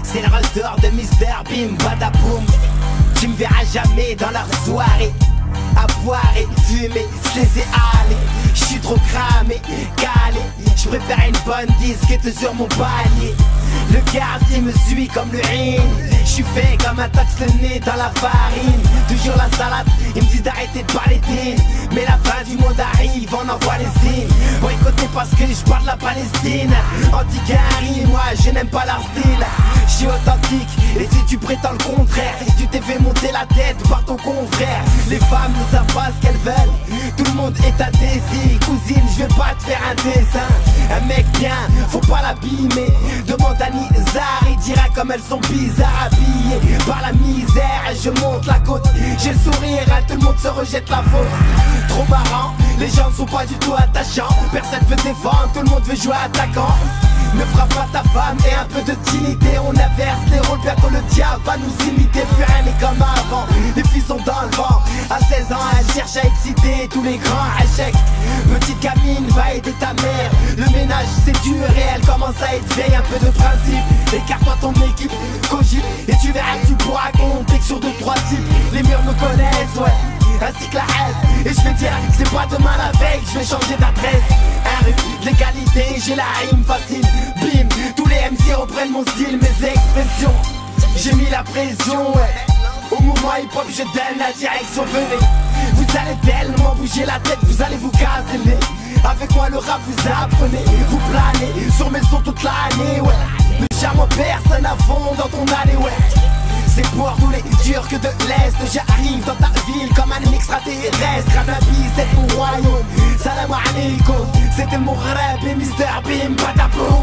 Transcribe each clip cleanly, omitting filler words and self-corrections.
C'est le retour de Mr. Bim Badaboum. Tu me verras jamais dans leur soirée à boire et fumer, se laisser aller. J'suis trop cramé, calé. J'préfère une bonne disquette sur mon palier. Le quartier me suit comme l'urine. J'suis fait comme un taxe, le nez dans la farine. Toujours la salade, ils me disent d'arrêter de parler d'île. Mais la fin du monde arrive, on envoie les signes. Boycotter parce que j'parle de la Palestine. Anti-Gary, moi je n'aime pas leur style. J'suis authentique, et si tu prétends le contraire, si tu t'es fait monter la tête par ton confrère. Les femmes ne savent pas ce qu'elles veulent, tout le monde est à désir. Cousine, je vais pas te faire un dessin. Un mec bien, faut pas l'abîmer. Demande à Nizar, il dira comme elles sont bizarres habillées par la misère. Et je monte la côte, j'ai le sourire, tout le monde se rejette la faute. Trop marrant, les gens ne sont pas du tout attachants. Personne veut défendre, tout le monde veut jouer attaquant. Ne frappe pas ta femme et un peu de dignité. On inverse les rôles, bientôt le diable va nous imiter. Plus rien n'est comme avant, les filles sont dans le vent. À 16 ans, elle cherche à exciter tous les grands échecs. Petite gamine, va aider ta mère. Le ménage c'est dur et elle commence à être vieille. Un peu de principe, écarte-toi ton équipe, cogite. Et tu verras que tu pourras compter que sur 2-3 types. Les murs me connaissent, ouais, ainsi que la haine. Et je vais dire que c'est pas demain la veille, je vais changer d'adresse. Un rue, l'égalité, j'ai la rime facile. Bim, tous les MC reprennent mon style, mes expressions. J'ai mis la pression, ouais. Au mouvement hip-hop, je donne la direction, venez. Vous allez tellement bouger la tête, vous allez vous casser le nez. Avec moi le rap vous apprenez, vous planez sur mes sons toute l'année, ouais. Ne charme personne à fond dans ton allée, ouais. C'est pour tous les Turcs de l'Est. J'arrive dans ta ville comme un extraterrestre. Ranabi, c'est mon royaume. Salam alaikum. C'était mon rap et Mr. Bim Badaboum.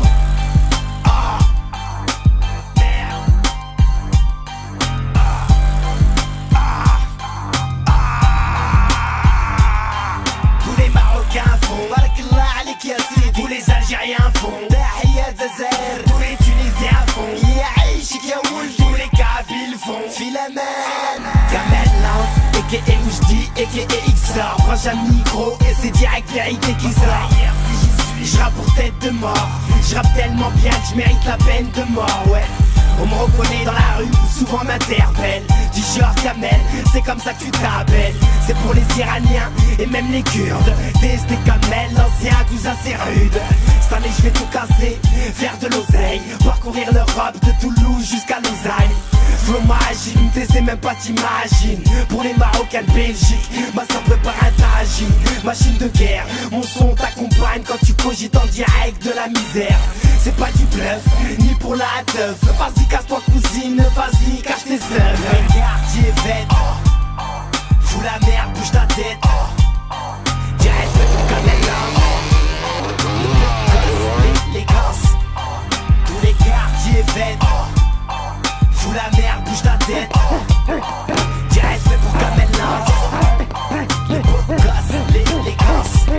Tous les Marocains font Barakallah alik Yassine. Tous les Algériens font Tahiyat Zazer. Tous les Tunisiens font Yaishik Yaoul. Tous les Kabyles font Philamen. Kamel Lance, a.k.a. Oujdi, a.k.a. XR. Branche un micro et c'est direct vérité qui sort. J'rappe pour tête de mort. J'rappe tellement bien que j'mérite la peine de mort, ouais. On me reconnaît dans la rue, souvent m'interpelle. Du genre Kamel, c'est comme ça que tu t'appelles. C'est pour les Iraniens et même les Kurdes. DST Kamel, l'ancien cousin c'est rude. Cette année je vais tout casser, faire de l'oseille. Parcourir l'Europe de Toulouse jusqu'à Lausanne. Flow magique, t'essaies même pas t'imagines. Pour les Marocains de Belgique, ma sang prépare un tagine. Machine de guerre, mon son t'accompagne quand tu cogites en direct de la misère. C'est pas du bluff, ni pour la teuf. Vas-y casse-toi cousine, vas-y cache tes œuvres. Le quartier vête, fous la merde, bouge ta tête. Dis respect pour Kamel Lance. Le gosse, l'élégance. Tous les quartiers vêtent, fous la merde, bouge ta tête. Dis respect pour Kamel Lance. Le beau gosse, l'élégance.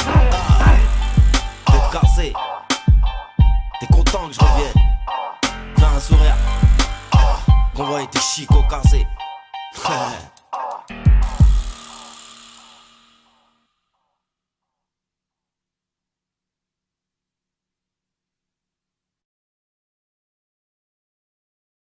T'es cassé. T'es content que je revienne? Fais un sourire. Convoy était chic au cassé.